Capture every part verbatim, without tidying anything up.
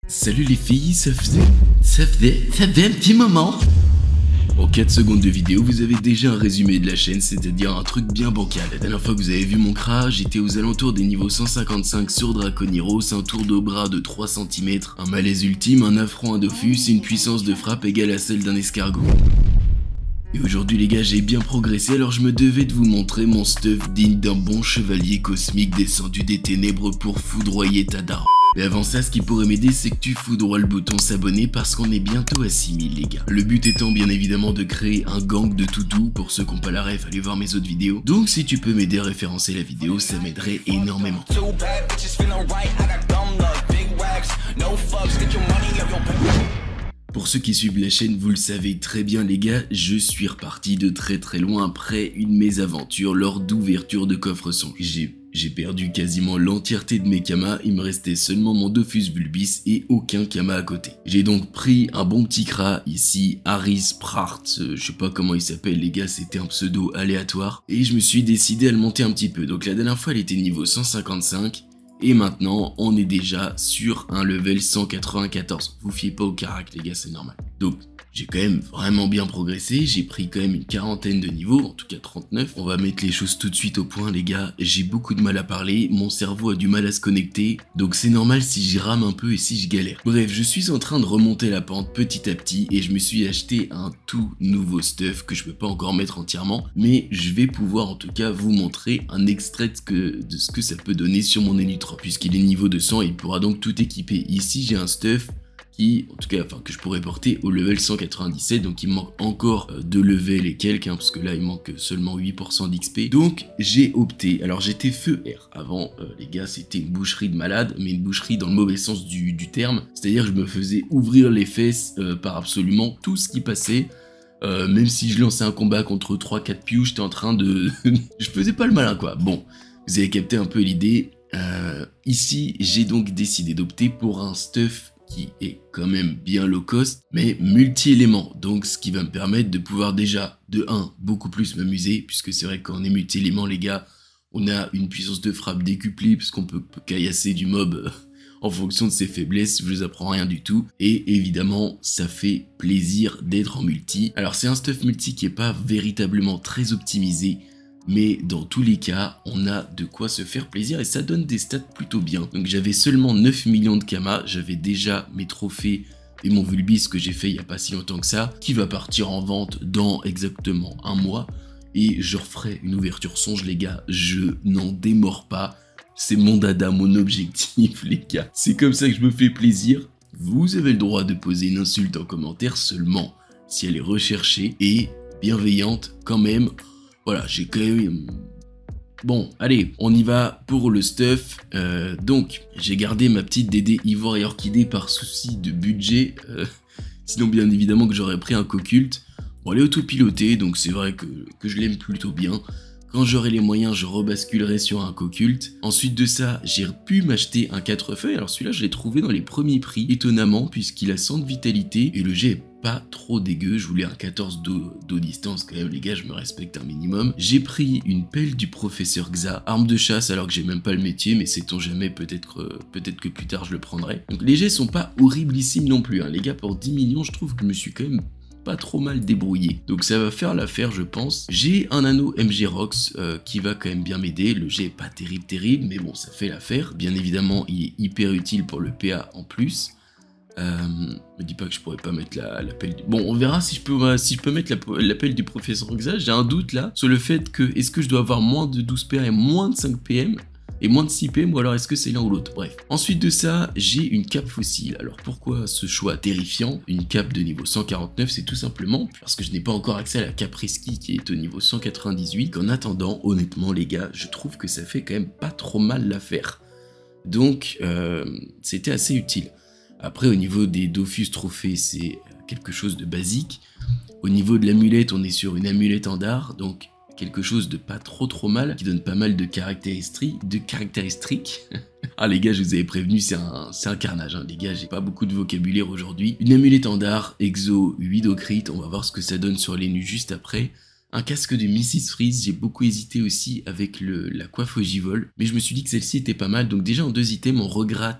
Salut les filles, ça faisait, ça faisait, ça faisait un petit moment. En quatre secondes de vidéo, vous avez déjà un résumé de la chaîne, c'est-à-dire un truc bien bancal. La dernière fois que vous avez vu mon cra, j'étais aux alentours des niveaux cent cinquante-cinq sur Draconiros, un tour de bras de trois centimètres, un malaise ultime, un affront à Dofus et une puissance de frappe égale à celle d'un escargot. Et aujourd'hui les gars, j'ai bien progressé, alors je me devais de vous montrer mon stuff digne d'un bon chevalier cosmique descendu des ténèbres pour foudroyer ta daronne. Mais avant ça, ce qui pourrait m'aider, c'est que tu foudroies le bouton s'abonner parce qu'on est bientôt à six mille les gars. Le but étant bien évidemment de créer un gang de toutous. Pour ceux qui n'ont pas la ref, allez voir mes autres vidéos. Donc si tu peux m'aider à référencer la vidéo, ça m'aiderait énormément. Pour ceux qui suivent la chaîne, vous le savez très bien les gars, je suis reparti de très très loin après une mésaventure lors d'ouverture de coffre sombre. J'ai J'ai perdu quasiment l'entièreté de mes kamas, il me restait seulement mon Dofus Vulpix et aucun kama à côté. J'ai donc pris un bon petit cra ici, Harris Prart, je sais pas comment il s'appelle les gars, c'était un pseudo aléatoire, et je me suis décidé à le monter un petit peu. Donc la dernière fois elle était niveau cent cinquante-cinq, et maintenant on est déjà sur un level cent quatre-vingt-quatorze. Vous fiez pas au carac les gars, c'est normal. Donc j'ai quand même vraiment bien progressé, j'ai pris quand même une quarantaine de niveaux, en tout cas trente-neuf. On va mettre les choses tout de suite au point les gars, j'ai beaucoup de mal à parler, mon cerveau a du mal à se connecter, donc c'est normal si j'y rame un peu et si je galère. Bref, je suis en train de remonter la pente petit à petit et je me suis acheté un tout nouveau stuff que je peux pas encore mettre entièrement, mais je vais pouvoir en tout cas vous montrer un extrait de ce que, de ce que ça peut donner sur mon Elytra. Puisqu'il est niveau deux cents, il pourra donc tout équiper. Ici j'ai un stuff qui, en tout cas, enfin, que je pourrais porter au level cent quatre-vingt-dix-sept, donc il me manque encore euh, deux levels et quelques, hein, parce que là il manque seulement huit pour cent d'X P, donc j'ai opté, alors j'étais feu R, avant euh, les gars c'était une boucherie de malade, mais une boucherie dans le mauvais sens du, du terme, c'est-à-dire que je me faisais ouvrir les fesses euh, par absolument tout ce qui passait. Euh, même si je lançais un combat contre trois quatre pious, j'étais en train de... je faisais pas le malin quoi. Bon, vous avez capté un peu l'idée. Euh, ici j'ai donc décidé d'opter pour un stuff qui est quand même bien low cost, mais multi-éléments, donc ce qui va me permettre de pouvoir déjà, de un, beaucoup plus m'amuser, puisque c'est vrai que quand on est multi-éléments les gars, on a une puissance de frappe décuplée, puisqu'on peut, peut caillasser du mob en fonction de ses faiblesses, je vous apprends rien du tout, et évidemment ça fait plaisir d'être en multi. Alors c'est un stuff multi qui est pas véritablement très optimisé, mais dans tous les cas, on a de quoi se faire plaisir et ça donne des stats plutôt bien. Donc j'avais seulement neuf millions de kamas, j'avais déjà mes trophées et mon Vulpix que j'ai fait il n'y a pas si longtemps que ça, qui va partir en vente dans exactement un mois. Et je referai une ouverture songe les gars, je n'en démords pas. C'est mon dada, mon objectif les gars. C'est comme ça que je me fais plaisir. Vous avez le droit de poser une insulte en commentaire seulement si elle est recherchée et bienveillante quand même. Voilà, j'ai quand même... Bon, allez, on y va pour le stuff. Euh, donc, j'ai gardé ma petite Dédé Ivoire et Orchidée par souci de budget. Euh, sinon, bien évidemment que j'aurais pris un Coculte. Bon, elle est autopilotée, donc c'est vrai que, que je l'aime plutôt bien. Quand j'aurai les moyens, je rebasculerai sur un Coculte. Ensuite de ça, j'ai pu m'acheter un quatre feuilles. Alors celui-là, je l'ai trouvé dans les premiers prix, étonnamment, puisqu'il a cent de vitalité. Et le jet est pas trop dégueu. Je voulais un quatorze d'eau distance quand même, les gars, je me respecte un minimum. J'ai pris une pelle du professeur Xa, arme de chasse, alors que j'ai même pas le métier, mais sait-on jamais, peut-être que, peut-être que plus tard je le prendrai. Donc les jets sont pas horriblissimes non plus, hein. Les gars, pour dix millions, je trouve que je me suis quand même pas trop mal débrouillé, donc ça va faire l'affaire je pense. J'ai un anneau M G Rox euh, qui va quand même bien m'aider, le jet est pas terrible terrible mais bon ça fait l'affaire, bien évidemment il est hyper utile pour le P A en plus. Euh, me dis pas que je pourrais pas mettre la, la pelle du... Bon on verra si je peux, si je peux mettre la, la pelle du professeur Xa, j'ai un doute là sur le fait que est-ce que je dois avoir moins de douze P A et moins de cinq P M et moins de six P M ou alors est-ce que c'est l'un ou l'autre, bref. Ensuite de ça, j'ai une cape fossile. Alors pourquoi ce choix terrifiant? Une cape de niveau cent quarante-neuf, c'est tout simplement parce que je n'ai pas encore accès à la cape Risky qui est au niveau cent quatre-vingt-dix-huit. En attendant, honnêtement les gars, je trouve que ça fait quand même pas trop mal l'affaire. Donc euh, c'était assez utile. Après au niveau des Dofus trophées, c'est quelque chose de basique. Au niveau de l'amulette, on est sur une amulette en dard, donc quelque chose de pas trop trop mal, qui donne pas mal de caractéristiques, de caractéristiques. Ah les gars, je vous avais prévenu, c'est un, c'est un carnage, hein. Les gars, j'ai pas beaucoup de vocabulaire aujourd'hui. Une amulette en dard, exo, huit d'eau crit, on va voir ce que ça donne sur les nus juste après. Un casque de missus Freeze, j'ai beaucoup hésité aussi avec le, la coiffe ogivole, mais je me suis dit que celle-ci était pas mal, donc déjà en deux items, on regratte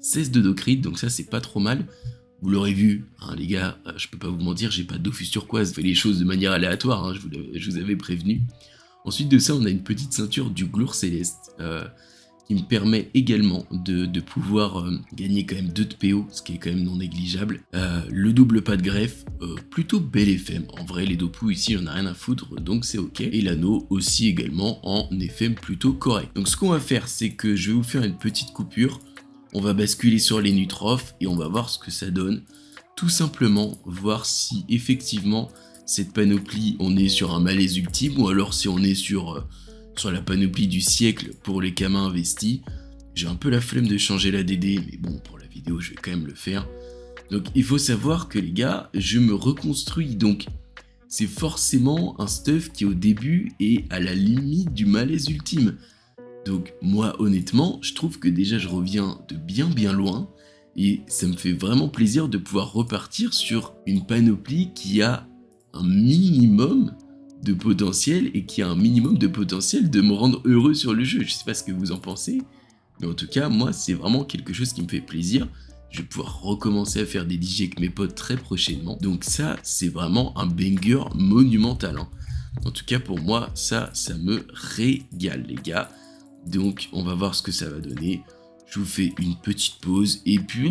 seize de Docrit, donc ça c'est pas trop mal. Vous l'aurez vu, hein, les gars, euh, je peux pas vous mentir, j'ai pas Dofus turquoise, je fais les choses de manière aléatoire, hein, je, vous je vous avais prévenu. Ensuite de ça, on a une petite ceinture du Glour Céleste, euh, qui me permet également de, de pouvoir euh, gagner quand même deux de P O, ce qui est quand même non négligeable. Euh, le double pas de greffe, euh, plutôt bel F M. En vrai, les dopous ici, j'en ai rien à foutre, donc c'est ok. Et l'anneau aussi également en F M plutôt correct. Donc ce qu'on va faire, c'est que je vais vous faire une petite coupure. On va basculer sur les Nutrophes et on va voir ce que ça donne. Tout simplement, voir si effectivement, cette panoplie, on est sur un malaise ultime ou alors si on est sur... Euh, sur la panoplie du siècle pour les Kamas investis. J'ai un peu la flemme de changer la D D, mais bon, pour la vidéo, je vais quand même le faire. Donc, il faut savoir que les gars, je me reconstruis, donc c'est forcément un stuff qui au début est à la limite du malaise ultime. Donc, moi, honnêtement, je trouve que déjà, je reviens de bien bien loin, et ça me fait vraiment plaisir de pouvoir repartir sur une panoplie qui a un minimum de potentiel et qui a un minimum de potentiel de me rendre heureux sur le jeu. Je sais pas ce que vous en pensez, mais en tout cas, moi, c'est vraiment quelque chose qui me fait plaisir. Je vais pouvoir recommencer à faire des D J avec mes potes très prochainement. Donc ça, c'est vraiment un banger monumental, hein. En tout cas, pour moi, ça, ça me régale, les gars. Donc, on va voir ce que ça va donner. Je vous fais une petite pause et puis...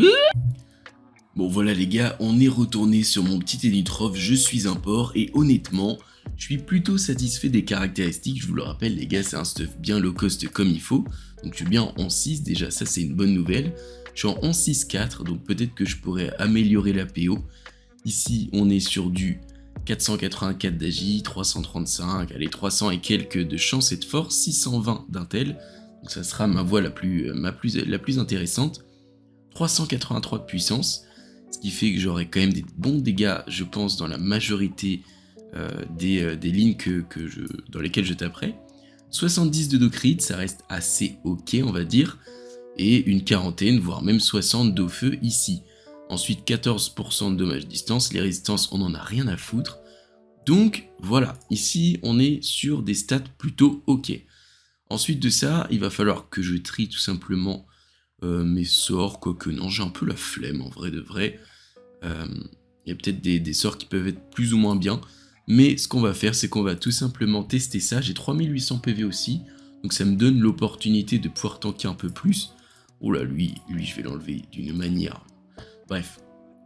Bon, voilà, les gars, on est retourné sur mon petit Elytroph. Je suis un porc et honnêtement... je suis plutôt satisfait des caractéristiques, je vous le rappelle les gars, c'est un stuff bien low cost comme il faut. Donc je suis bien en onze six déjà, ça c'est une bonne nouvelle. Je suis en onze six quatre, donc peut-être que je pourrais améliorer la P O. Ici on est sur du quatre cent quatre-vingt-quatre d'A J, trois cent trente-cinq, allez trois cents et quelques de chance et de force, six cent vingt d'intel. Donc ça sera ma voie la plus, ma plus, la plus intéressante. trois cent quatre-vingt-trois de puissance, ce qui fait que j'aurai quand même des bons dégâts, je pense, dans la majorité Euh, des, euh, des lignes que, que je, dans lesquelles je taperai. soixante-dix de Docrit, ça reste assez ok on va dire, et une quarantaine, voire même soixante d'eau feu ici. Ensuite quatorze pour cent de dommage distance, les résistances on en a rien à foutre. Donc voilà, ici on est sur des stats plutôt ok. Ensuite de ça, il va falloir que je trie tout simplement euh, mes sorts, quoique non, j'ai un peu la flemme en vrai de vrai. Euh, il y a peut-être des, des sorts qui peuvent être plus ou moins bien. Mais ce qu'on va faire, c'est qu'on va tout simplement tester ça. J'ai trois mille huit cents P V aussi, donc ça me donne l'opportunité de pouvoir tanker un peu plus. Oh là, lui, lui je vais l'enlever d'une manière. Bref.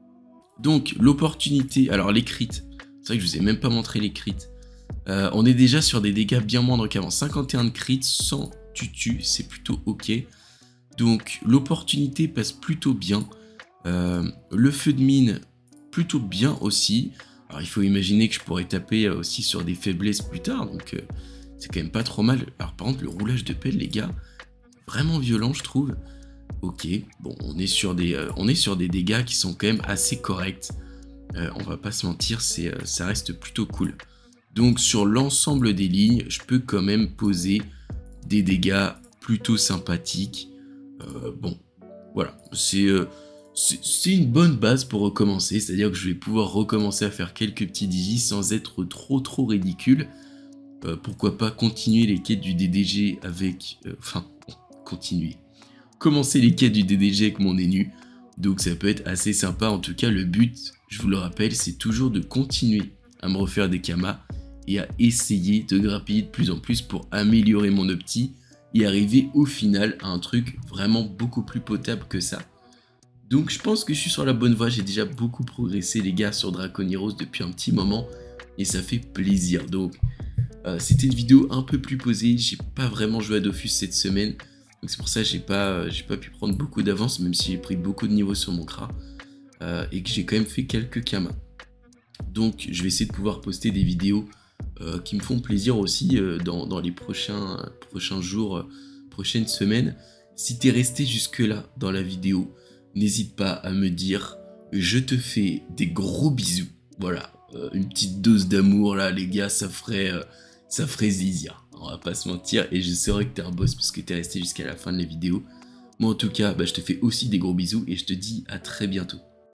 Donc, l'opportunité... Alors, les crits. C'est vrai que je vous ai même pas montré les crits. Euh, on est déjà sur des dégâts bien moindres qu'avant. cinquante et un de crits sans tutu, c'est plutôt ok. Donc, l'opportunité passe plutôt bien. Euh, le feu de mine, plutôt bien aussi. Alors il faut imaginer que je pourrais taper aussi sur des faiblesses plus tard, donc euh, c'est quand même pas trop mal. Alors par contre le roulage de pelle les gars, vraiment violent je trouve. Ok, bon on est sur des, euh, on est sur des dégâts qui sont quand même assez corrects. Euh, on va pas se mentir, c'est, euh, ça reste plutôt cool. Donc sur l'ensemble des lignes, je peux quand même poser des dégâts plutôt sympathiques. Euh, bon, voilà, c'est... Euh, C'est une bonne base pour recommencer, c'est-à-dire que je vais pouvoir recommencer à faire quelques petits digis sans être trop trop ridicule. Euh, pourquoi pas continuer les quêtes du D D G avec... Euh, enfin, continuer. Commencer les quêtes du D D G avec mon énu. Donc ça peut être assez sympa, en tout cas le but, je vous le rappelle, c'est toujours de continuer à me refaire des kamas et à essayer de grappiller de plus en plus pour améliorer mon opti et arriver au final à un truc vraiment beaucoup plus potable que ça. Donc je pense que je suis sur la bonne voie, j'ai déjà beaucoup progressé les gars sur Draconiros depuis un petit moment et ça fait plaisir. Donc euh, c'était une vidéo un peu plus posée, j'ai pas vraiment joué à Dofus cette semaine, donc c'est pour ça que j'ai pas, euh, j'ai pas pu prendre beaucoup d'avance même si j'ai pris beaucoup de niveaux sur mon cra euh, et que j'ai quand même fait quelques kamas. Donc je vais essayer de pouvoir poster des vidéos euh, qui me font plaisir aussi euh, dans, dans les prochains, euh, prochains jours, euh, prochaines semaines. Si t'es resté jusque là dans la vidéo, n'hésite pas à me dire, je te fais des gros bisous. Voilà, euh, une petite dose d'amour là les gars, ça ferait, euh, ça ferait zizia. On va pas se mentir et je saurais que t'es un boss parce que t'es resté jusqu'à la fin de la vidéo. Moi en tout cas, bah, je te fais aussi des gros bisous et je te dis à très bientôt.